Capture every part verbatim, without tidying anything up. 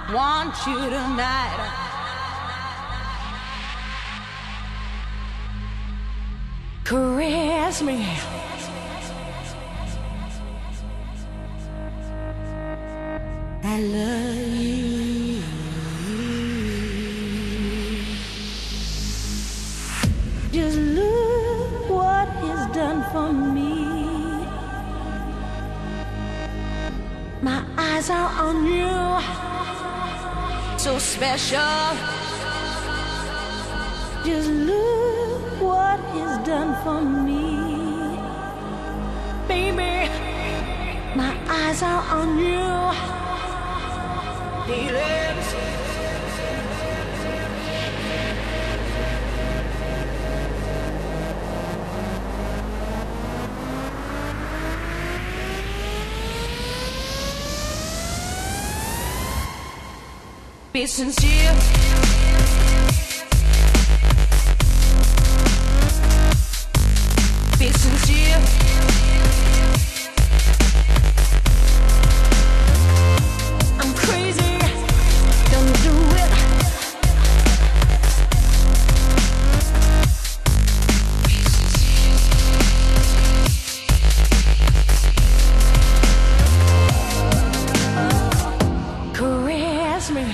want you tonight. Caress me. I love you. Just look what he's done for me. My eyes are on you, so special. Just look what he's done for me. Baby, my eyes are on you. He lives. Be sincere. Be sincere. I'm crazy. Don't do it. Caress me.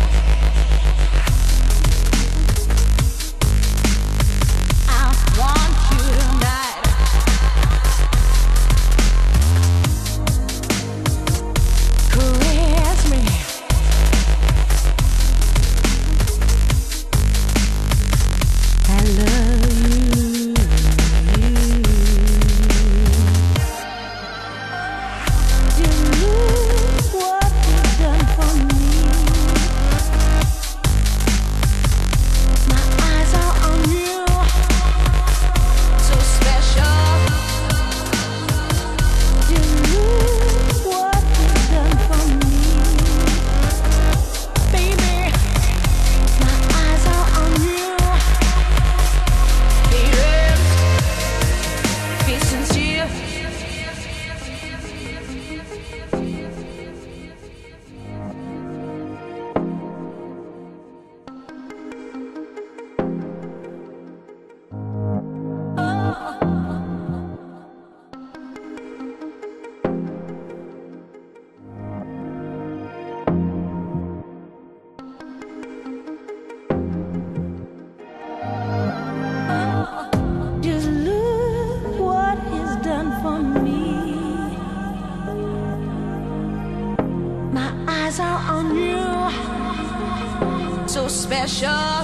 Are on you, so special.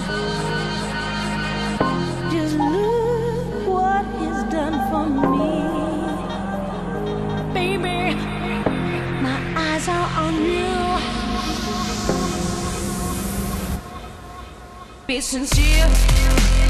Just look what he's done for me. Baby, my eyes are on you. Be sincere.